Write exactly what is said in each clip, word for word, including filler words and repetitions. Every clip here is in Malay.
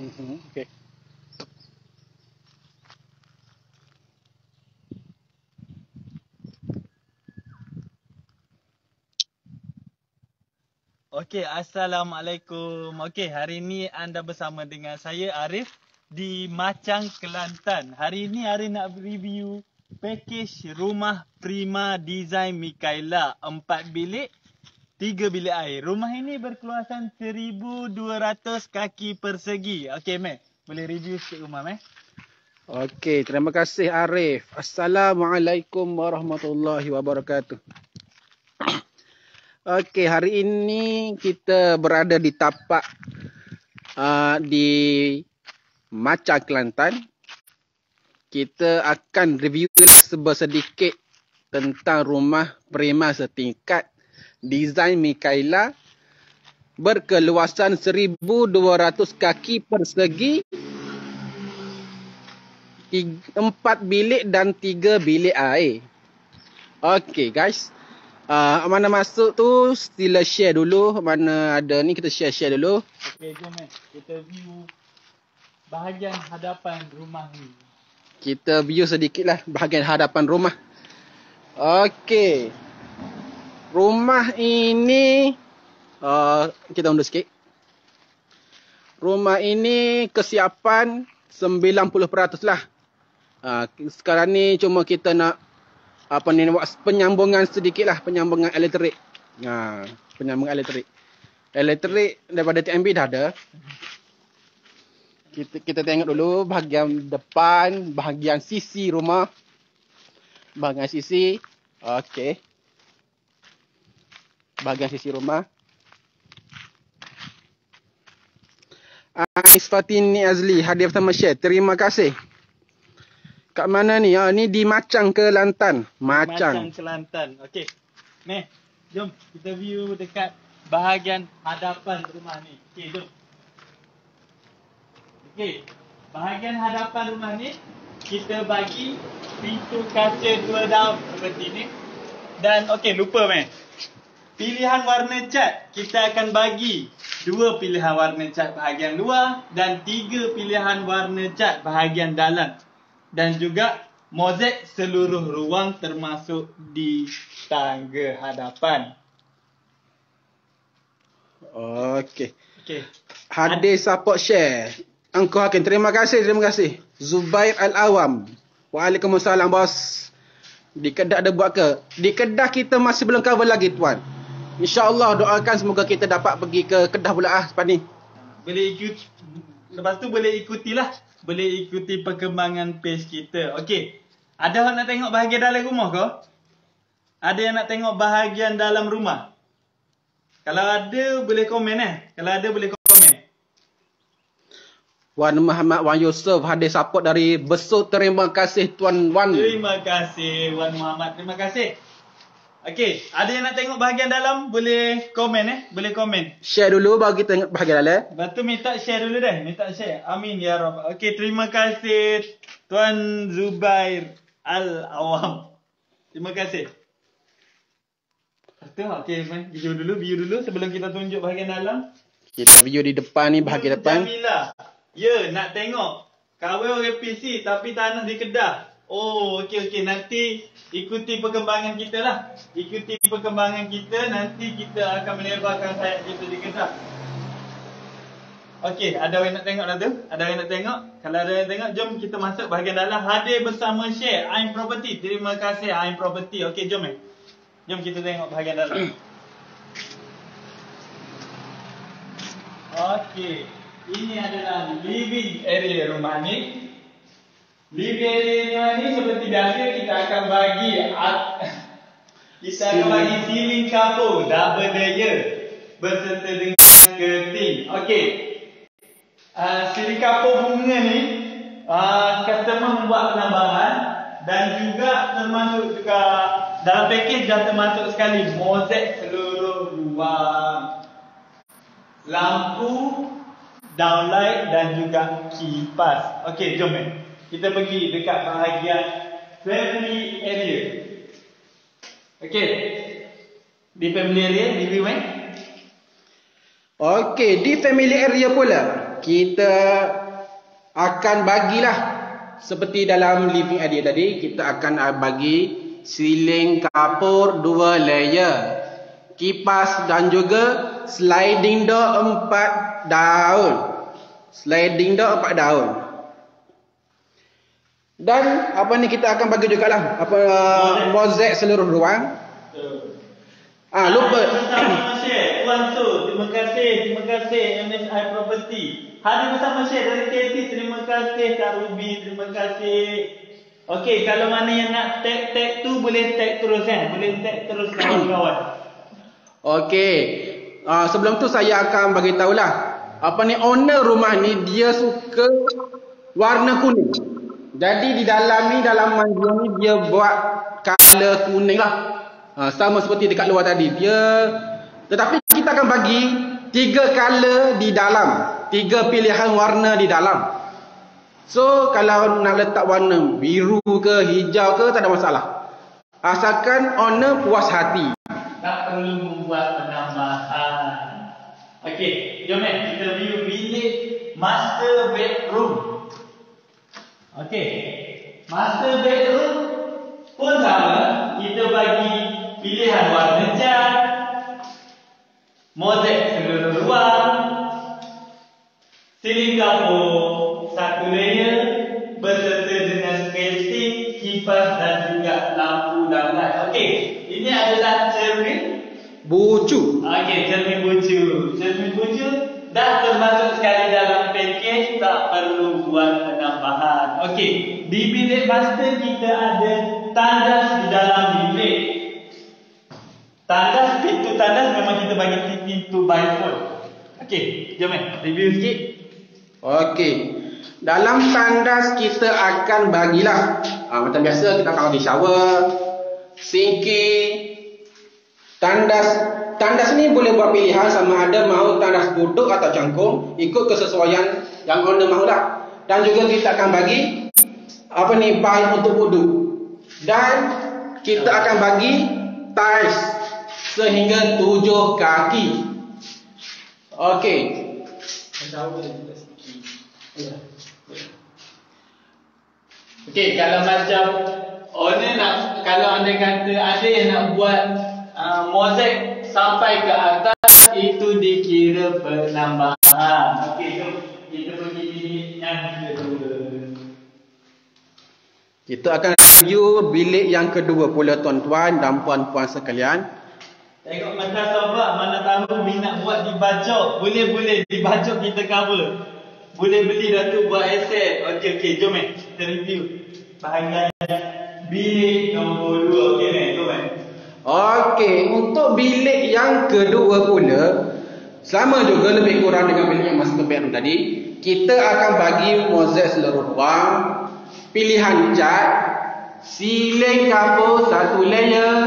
Mhm, okey. Okey, Assalamualaikum. Okey, hari ini anda bersama dengan saya Arif di Macang, Kelantan. Hari ini Arif nak review package rumah Prima Design Mikaela empat bilik, tiga bilik air. Rumah ini berkeluasan seribu dua ratus kaki persegi. Okey, Meh. Boleh review sikit rumah, Meh? Okey, terima kasih Arif. Assalamualaikum warahmatullahi wabarakatuh. Okey, hari ini kita berada di tapak uh, di Macang, Kelantan. Kita akan review sedikit tentang rumah Prima setingkat Design Mikaela berkeluasan seribu dua ratus kaki persegi, empat bilik dan tiga bilik air. Okey guys, uh, mana masuk tu sila share dulu. Mana ada ni kita share-share dulu. Okey, jom, Meh. Kita view bahagian hadapan rumah ni. Kita view sedikit lah bahagian hadapan rumah. Okey, rumah ini uh, kita undur sikit. Rumah ini kesiapan sembilan puluh peratus lah. Uh, sekarang ni cuma kita nak apa ni, buat penyambungan sedikit lah, penyambungan elektrik. Ha, penyambungan elektrik. Elektrik daripada T M B dah ada. Kita kita tengok dulu bahagian depan, bahagian sisi rumah. Bahagian sisi. Okey. Bahagian sisi rumah. Ais Fatini Azli, hadiah pertama share. Terima kasih. Kat mana ni? Ha, ni di Macang, Kelantan. Macang. Macang, Kelantan. Okey. Meh, jom kita view dekat bahagian hadapan rumah ni. Okey, jom. Okey. Bahagian hadapan rumah ni kita bagi pintu kaca dua daun seperti ni. Dan okey, lupa Meh. Pilihan warna cat kita akan bagi dua pilihan warna cat bahagian luar dan tiga pilihan warna cat bahagian dalam. Dan juga mozaik seluruh ruang termasuk di tangga hadapan. Okey. Okey. Hadir support share. Engkau Hakim. Terima kasih, terima kasih. Zubair Al-Awam. Waalaikumsalam bos. Di Kedah ada buat ke? Di Kedah kita masih belum cover lagi tuan. InsyaAllah doakan semoga kita dapat pergi ke Kedah pula ah lepas ni. Boleh ikut, lepas tu boleh ikutilah. Boleh ikuti perkembangan page kita. Okey. Ada orang nak tengok bahagian dalam rumah ke? Ada yang nak tengok bahagian dalam rumah? Kalau ada boleh komen eh. Kalau ada boleh komen. Wan Muhammad Wan Yusof hadir support dari Besut. Terima kasih Tuan Wan. Terima kasih Wan Muhammad. Terima kasih. Okey, ada yang nak tengok bahagian dalam boleh komen eh, boleh komen. Share dulu baru kita tengok bahagian dalam. Lepas tu minta share dulu dah, minta share. Amin ya Rabb. Okey, terima kasih Tuan Zubair Al-Awam. Terima kasih. Lepas tu okey, view dulu, view dulu sebelum kita tunjuk bahagian dalam. Kita view di depan ni, bahagian depan. Jamila. Ya, nak tengok kahwin orang P C tapi tanah di Kedah. Oh, okey okey, nanti ikuti perkembangan kita lah. Ikuti perkembangan kita, nanti kita akan menebarkan sayap kita di Kedah. Okey, ada orang nak tengok dah tu? Ada orang nak tengok? Kalau ada yang tengok, jom kita masuk bahagian dalam. Hadir bersama share Ain Property. Terima kasih Ain Property. Okey, jom eh. Jom kita tengok bahagian dalam. Okey, ini adalah living area rumah ni. Living area ni seperti biasa kita akan bagi kita akan bagi ceiling kapur double layer berserta dengan skirting. Okey. Uh, ceiling kapur bunga ni uh, customer membuat penambahan dan juga termasuk juga dalam package dah termasuk sekali mozaik seluruh ruang. Lampu, downlight dan juga kipas. Okey, jom eh. Kita pergi dekat bahagian family area. Okey. Di family area, di view eh. Okey, di family area pula. kita akan bagilah seperti dalam living area tadi, kita akan bagi siling kapur dua layer, kipas dan juga sliding door empat daun. Sliding door empat daun. Dan apa ni kita akan bagi juga lah apa mozaik seluruh ruang. Ah lupa. Bersama share Puan Su, terima kasih, terima kasih M S I Property. Hadir bersama share dari K T, terima kasih Kak Ruby, terima kasih. Okey, kalau mana yang nak tag tag tu boleh tag terus kan, boleh tag terus kawan-kawan. Okey. Uh, sebelum tu saya akan bagi tahulah apa ni owner rumah ni dia suka warna kuning. Jadi di dalam ni dalam manjur ni dia buat color kuning lah. Ha, sama seperti dekat luar tadi. Dia tetapi kita akan bagi tiga color di dalam. Tiga pilihan warna di dalam. So kalau nak letak warna biru ke hijau ke tak ada masalah. Asalkan owner puas hati. Tak perlu membuat penambahan. Okey, jom eh kita view bilik master bedroom. Okey, master bedroom pun sama, kita bagi pilihan warna cat, mozaik seluruh ruang, siling kapur satu layer berserta dengan sketching, kipas dan juga lampu dan light. Okey, ini adalah cermin bucu. Okey, cermin bucu. Cermin bucu dah termasuk sekali dalam package, tak perlu buat penambahan. Okey, di bilik master kita ada tandas di dalam bilik. Tandas, pintu tandas memang kita bagi pintu bifold. Okey, jom eh review sikit. Okey. Dalam tandas kita akan bagilah ha, macam biasa kita akan bagi shower, sinki, tandas. Tandas ni boleh buat pilihan sama ada mahu tandas duduk atau cangkung, ikut kesesuaian yang owner mahulah. Dan juga kita akan bagi apa ni baik untuk wuduk. Dan kita akan bagi tiles sehingga tujuh kaki. Okey. Okey, kalau macam owner nak, kalau anda kata ada yang nak buat uh, mozaik sampai ke atas, itu dikira penambahan. Okey, jom kita pergi bilik yang kedua. Kita akan review bilik yang kedua pula tuan-tuan dan puan-puan sekalian. Tengok mata sahabat, mana tahu minat buat di bajok. Boleh-boleh di bajok kita cover. Boleh beli dah tu buat aset. Okey, okey, jom eh kita review bahagian bilik nombor dua. Okey eh, jom eh. Okey, untuk bilik yang kedua pula sama juga lebih kurang dengan bilik yang master bedroom tadi. Kita akan bagi mozaik seluruh ruang, pilihan cat, siling kapur satu layer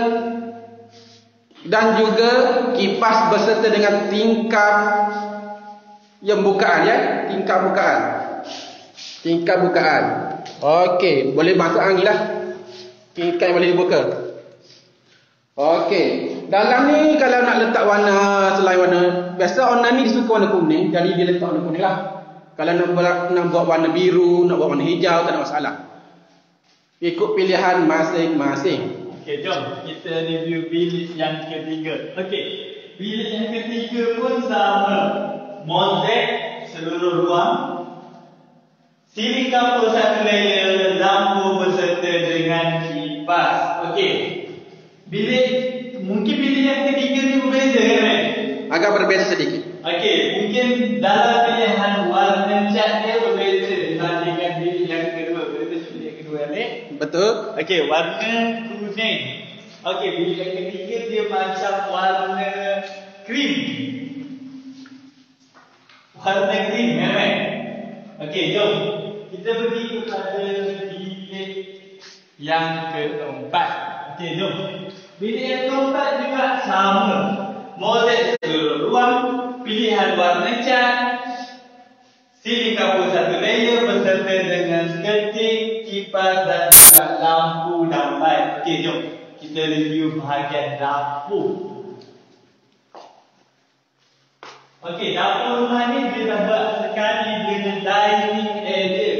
dan juga kipas berserta dengan tingkap yang bukaan ya, tingkap bukaan. Tingkap bukaan. Okey, boleh masuk angin lah. Tingkap yang boleh dibuka. Okey, dalam ni kalau nak letak warna selain warna biasa owner ni dia suka warna kuning, jadi dia letak warna kuning lah. Kalau nak buat, nak buat warna biru, nak buat warna hijau tak ada masalah. Ikut pilihan masing-masing. Okey, jom kita review bilik yang ketiga. Okey, bilik yang ketiga pun sama. Mozaik seluruh ruang, siling kapur satu layer, lampu berserta dengan kipas. Okey, bilik, mungkin bilik yang ketiga ni berbeza kan eh? Agak berbeza sedikit. Okey, mungkin dalam pilihan warna cat dia berbeza dibandingkan bilik yang kedua. Berbeza bilik yang kedua ni. Betul. Okey, warna kuning. Okey, bilik yang ketiga dia macam warna krim. Warna krim kan? Okey, jom kita pergi kepada bilik yang keempat. Okey, jom. Bilik yang keempat juga sama. Mozaik seluruh ruang, pilihan warna cat, siling kapur satu layer berserta dengan skirting, kipas dan juga lampu dan light. Okey, jom kita review bahagian dapur. Okey, dapur rumah ni dia dah buat sekali dengan dining area.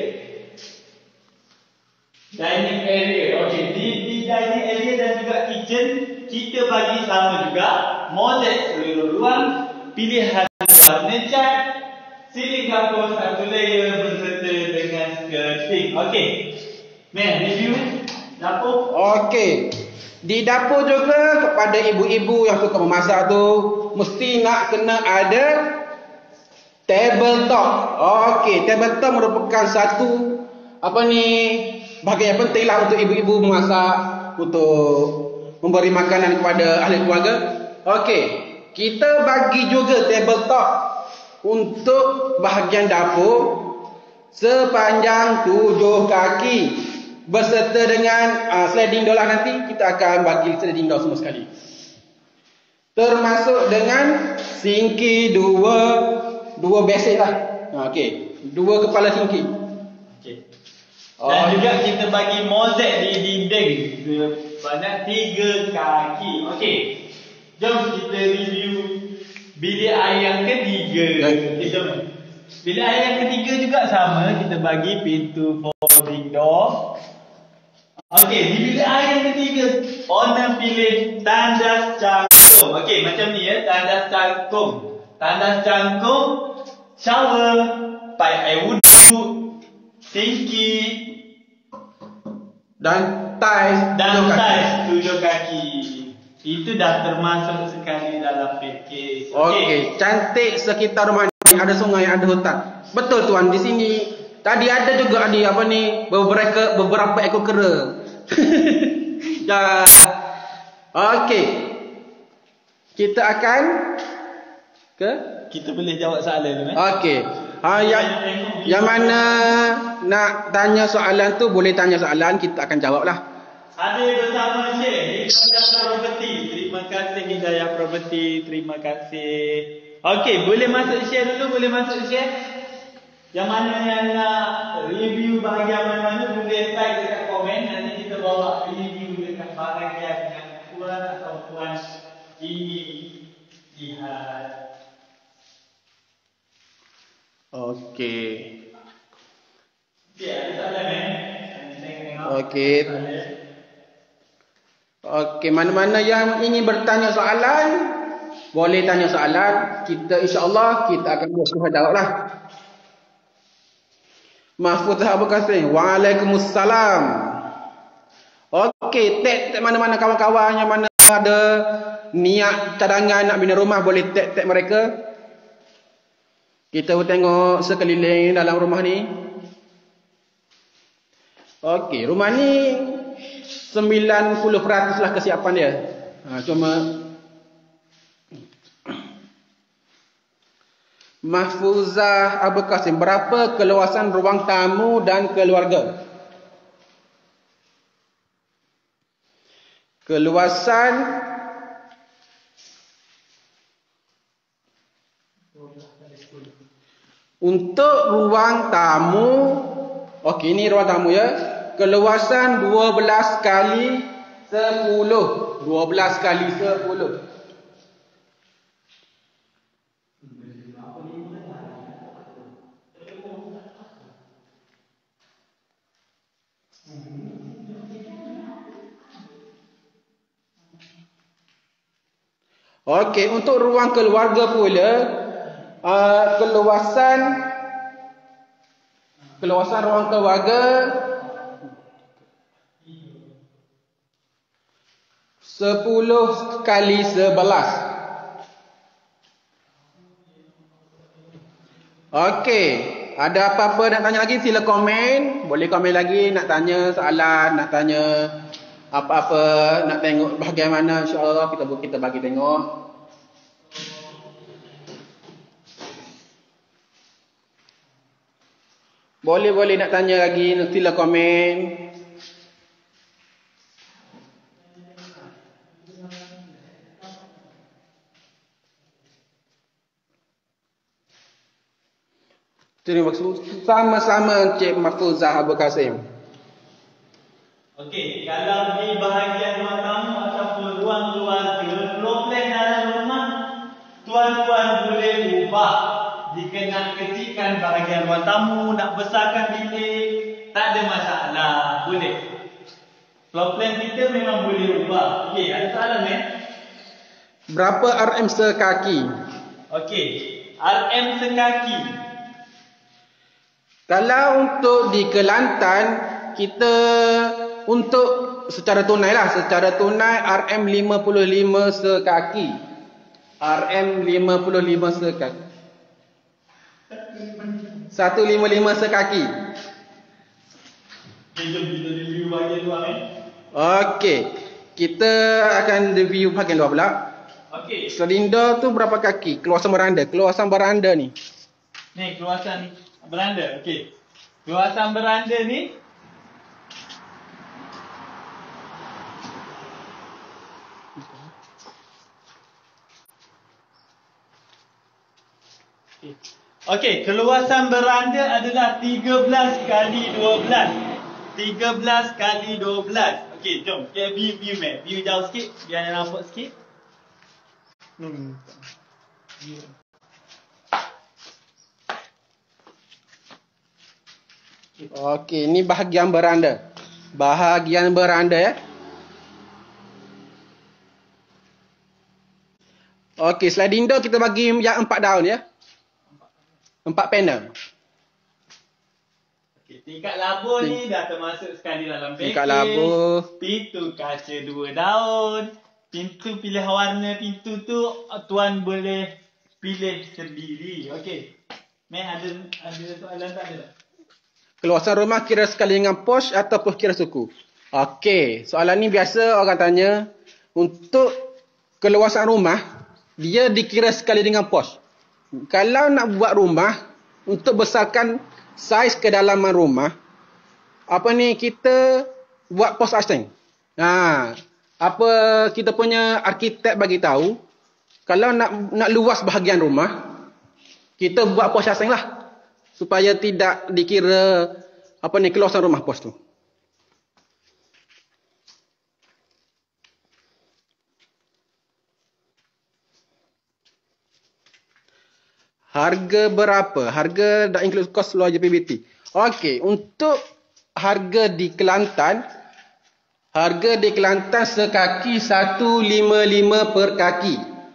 Dining area. Okey, di, di dining area dan juga kitchen kita bagi sama juga mozaik seluruh ruang, pilihan warna cat, ceiling dapur satu layer berserta dengan skirting. Okey. Meh, review dapur. Okey. Di dapur juga kepada ibu-ibu yang suka memasak tu mesti nak kena ada tabletop. Okey, tabletop merupakan satu apa ni bahagian yang penting lah untuk ibu-ibu memasak, untuk memberi makanan kepada ahli keluarga. Okey, kita bagi juga tabletop untuk bahagian dapur sepanjang tujuh kaki berserta dengan uh, sliding door lah. Nanti kita akan bagi sliding door semua sekali, termasuk dengan sinki dua dua basic lah. Okey, dua kepala sinki. Okey. Dan oh, juga kita bagi mozaik di dinding sebanyak tiga kaki. Okey. Jom kita review bilik air yang ketiga. Okay, jom. Bilik air yang ketiga juga sama, kita bagi pintu folding door. Okey, di bilik air yang ketiga owner pilih tandas cangkung. Okey, macam ni ya, tandas cangkung. Tandas cangkung, shower, pipe air wuduk, sinki dan tiles dan tiles tujuh kaki. Itu dah termasuk sekali dalam package. Okey, okay, cantik sekitar rumah ni, ada sungai, ada hutan. Betul tuan, di sini tadi ada juga di apa ni beberapa beberapa ekor kera. Ya. Okey. Kita akan ke kita boleh jawab soalan tu eh. Okey. Ha, yang, yang mana nak tanya soalan tu boleh tanya soalan, kita akan jawab lah. Ada bersama Syekh Hidayah Property. Terima kasih Hidayah Property. Terima kasih. Okey, boleh masuk share dulu, boleh masuk share. Yang mana yang nak review bahagian mana-mana boleh type dekat komen. Nanti kita bawa review dekat bahagian yang puan atau puan ingin lihat. Okey. Okey, ada soalan eh? Okey. Okey, mana-mana yang ingin bertanya soalan, boleh tanya soalan. Kita insya-Allah kita akan berusaha jawablah. Mahfuzah Abu Kasim. Waalaikumsalam. Okey, tag-tag mana-mana kawan-kawan yang mana ada niat cadangan nak bina rumah, boleh tag-tag mereka. Kita tengok sekeliling dalam rumah ni. Okey, rumah ni sembilan puluh peratus lah kesiapan dia. Ha, cuma Mahfuzah Abu Kasim, berapa keluasan ruang tamu dan keluarga? Keluasan untuk ruang tamu. Okey, ini ruang tamu ya. Keluasan dua belas kali sepuluh. dua belas kali sepuluh. Okey, untuk ruang keluarga pula, uh, keluasan keluasan ruang keluarga sepuluh kali sebelas. Okey, ada apa-apa nak tanya lagi sila komen, boleh komen lagi, nak tanya soalan, nak tanya apa-apa, nak tengok bagaimana, insya-Allah kita kita bagi tengok. Boleh-boleh nak tanya lagi, sila komen. Terima kasih. Sama-sama Encik Mahfuzah Abu Kasim. Okey, kalau di bahagian ruang tamu ataupun ruang keluarga, floor plan dalam rumah, tuan-tuan boleh ubah. Jika nak kecilkan besarkan bahagian ruang tamu, nak besarkan bilik, tak ada masalah, boleh. Floor plan kita memang boleh ubah. Okey, ada soalan eh? Berapa R M sekaki? Okey, R M sekaki. Kalau untuk di Kelantan, kita untuk secara tunai lah, secara tunai R M lima puluh lima sekaki. R M lima puluh lima sekaki. seratus lima puluh lima sekaki. Okay, jom kita review bahagian luar eh. Okey, kita akan review bahagian luar pula. Okey. Selinder tu berapa kaki? Keluasan beranda. Keluasan beranda ni. Ni keluasan beranda. Okey. Keluasan beranda ni Okey, keluasan beranda adalah tiga belas kali dua belas. tiga belas kali dua belas. Okey, jom kita view view map. View jauh sikit biar nampak sikit. Hmm. Okey, ni bahagian beranda. Bahagian beranda ya. Okey, sliding door kita bagi yang empat daun ya. Empat panel. Okey, tingkat labur ni dah termasuk sekali dalam package. Tingkat labur. Pintu kaca dua daun. Pintu pilihan warna pintu tu tuan boleh pilih sendiri. Okey. Meh ada ada soalan tak ada? Keluasan rumah kira sekali dengan pos ataupun kira suku? Okey, soalan ni biasa orang tanya. Untuk keluasan rumah, dia dikira sekali dengan pos. Kalau nak buat rumah, untuk besarkan saiz kedalaman rumah, apa ni, kita buat pos asing. Ha, apa kita punya arkitek bagi tahu, kalau nak nak luas bahagian rumah, kita buat pos asing lah, supaya tidak dikira apa ni keluasan rumah pos tu. Harga berapa? Harga dah include cost luar J P B T. Okey, untuk harga di Kelantan, harga di Kelantan sekaki seratus lima puluh lima per kaki.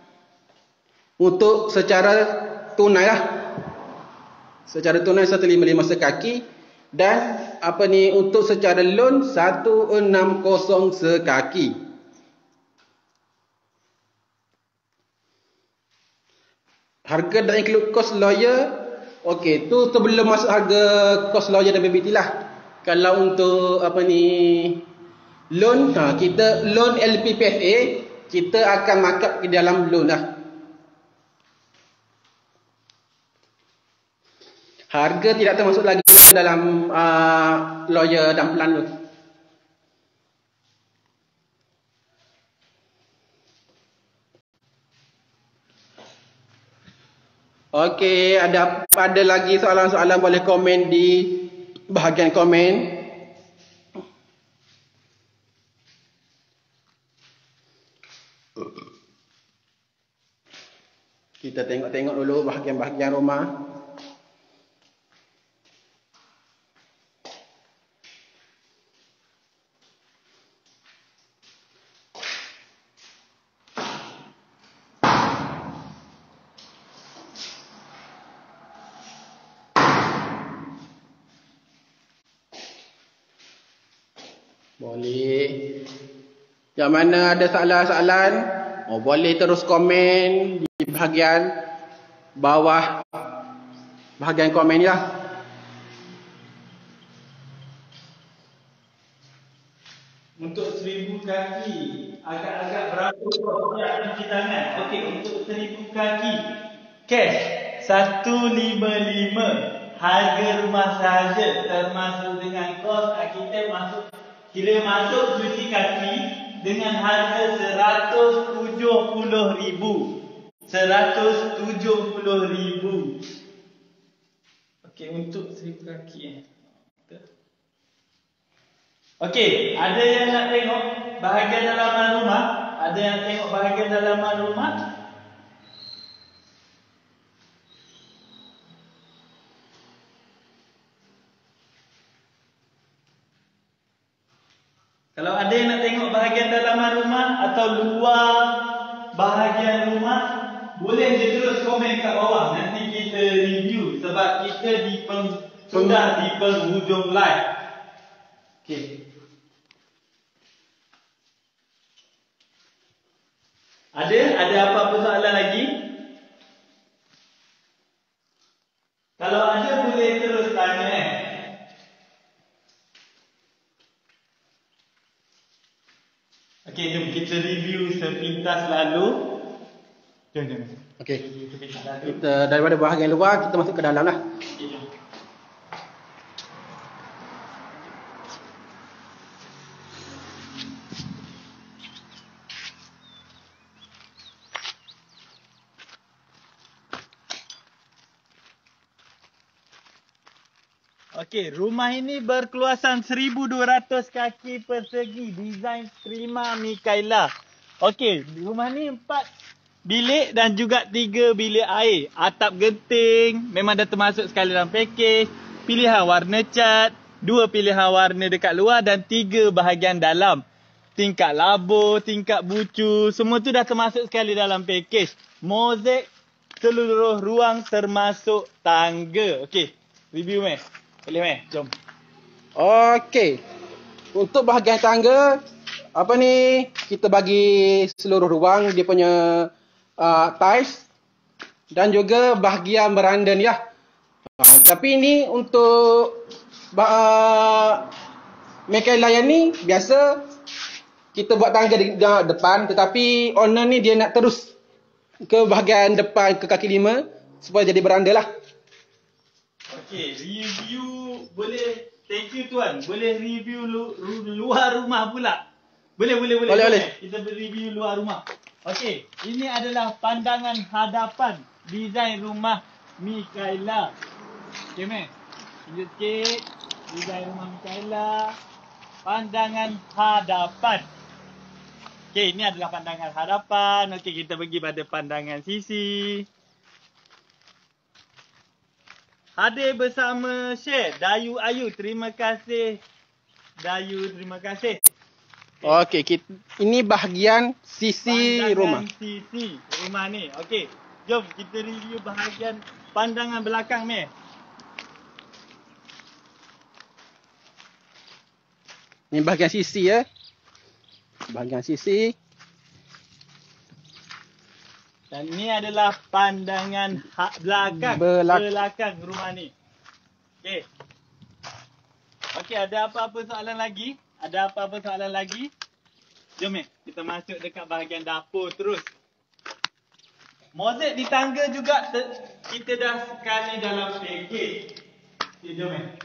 Untuk secara tunai lah. Secara tunai seratus lima puluh lima sekaki. Dan apa ni, untuk secara loan seratus enam puluh sekaki. Harga dah include cost lawyer. Okey, tu sebelum masuk harga cost lawyer dan B B T lah. Kalau untuk apa ni loan, ha, kita loan L P P S A, kita akan markup ke dalam loan lah. Harga tidak termasuk lagi dalam uh, lawyer dan plan tu. Okey, ada ada lagi soalan-soalan boleh komen di bahagian komen. Kita tengok-tengok dulu bahagian-bahagian rumah. Boleh. Yang mana ada soalan-soalan, oh, boleh terus komen di bahagian bawah bahagian komen ni lah. Untuk seribu kaki, agak-agak berapa yang cuci tangan? Okey, untuk seribu kaki, cash seratus lima puluh lima. Harga rumah sahaja termasuk dengan kos arkitek masuk. Kira masuk cuci kaki dengan harga seratus tujuh puluh ribu. seratus tujuh puluh ribu. Okey, untuk seribu kaki eh. Okey, ada yang nak tengok bahagian dalaman rumah? Ada yang tengok bahagian dalaman rumah? Kalau ada yang nak tengok bahagian dalaman rumah atau luar bahagian rumah, boleh je terus komen kat bawah. Nanti kita review sebab kita di peng, sudah di penghujung live. Okey. Ada ada apa-apa soalan lagi? Kalau ada boleh terus tanya eh. Okey, jom kita review sepintas lalu. Jom, jom. Okey. Kita daripada bahagian luar kita masuk ke dalam lah. Okay, jom. Okey, rumah ini berkeluasan seribu dua ratus kaki persegi, desain Prima Mikaela. Okey, rumah ni empat bilik dan juga tiga bilik air. Atap genting, memang dah termasuk sekali dalam pakej. Pilihan warna cat, dua pilihan warna dekat luar dan tiga bahagian dalam. Tingkat labur, tingkat bucu, semua tu dah termasuk sekali dalam pakej. Mozaik seluruh ruang termasuk tangga. Okey, review meh. Boleh meh, jom. Okey. Untuk bahagian tangga, apa ni, kita bagi seluruh ruang dia punya uh, tiles dan juga bahagian beranda ni lah. Uh, tapi ni untuk uh, Mikaela yang ni biasa kita buat tangga di, di depan, tetapi owner ni dia nak terus ke bahagian depan ke kaki lima supaya jadi beranda lah. Okey, review boleh. Thank you tuan. Boleh review lu, lu, luar rumah pula. Boleh, boleh, boleh. Boleh, boleh. Kita review luar rumah. Okey, ini adalah pandangan hadapan desain rumah Mikaela. Okey, meh. Tunjuk sikit. Desain rumah Mikaela. Pandangan hadapan. Okey, ini adalah pandangan hadapan. Okey, kita pergi pada pandangan sisi. Hadir bersama Syekh Dayu Ayu. Terima kasih Dayu, terima kasih. Okey, kita, ini bahagian sisi pandangan rumah. Sisi rumah ni. Okey. Jom kita review bahagian pandangan belakang ni. Ini bahagian sisi ya. Bahagian sisi. Dan ini adalah pandangan ha- belakang Belak- belakang rumah ni. Okey. Okey, ada apa-apa soalan lagi? Ada apa-apa soalan lagi? Jom eh, kita masuk dekat bahagian dapur terus. Mozaik di tangga juga ter- kita dah sekali dalam pakej. Okay, jom eh.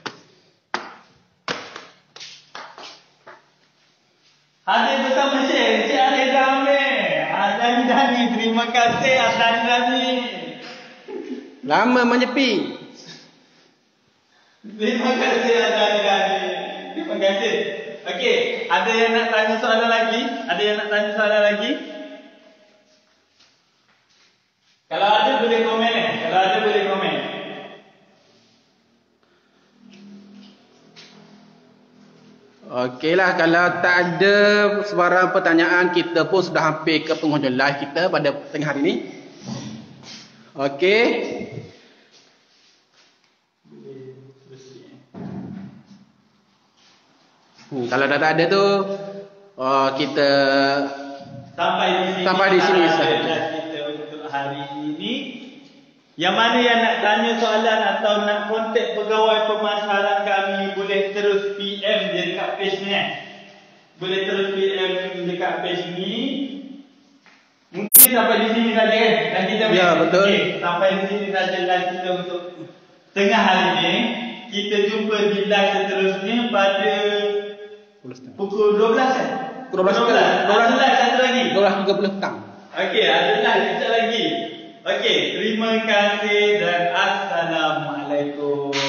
Hadir bersama Syekh, Syekh Arif Zamir. Azani Dani, terima kasih Azani Dani. Lama menyepi. Terima kasih Azani Dani. Terima kasih. Okey, ada yang nak tanya soalan lagi? Ada yang nak tanya soalan lagi? Kalau ada boleh komen eh. Kalau ada boleh komen. Okeylah, kalau tak ada sebarang pertanyaan, kita pun sudah hampir ke penghujung live kita pada tengah hari ini. Okey. Hmm, kalau dah tak ada tu, oh, kita Sampai di sini. Sampai di sini sahaja sahaja. kita untuk hari ini. Yang mana yang nak tanya soalan atau nak kontak pegawai pemasaran kami, boleh terus P M je dekat page ni eh. Boleh terus P M dekat page ni. Mungkin sampai di sini saja kan. Dan kita Ya, betul. Okay, sampai di sini saja live kita untuk tengah hari ni. Kita jumpa di live seterusnya pada pukul dua belas kan? dua belas. dua belas. Ada live satu lagi. dua belas tiga puluh petang. Okey, ada live sekejap lagi. Okey, terima kasih dan Assalamualaikum.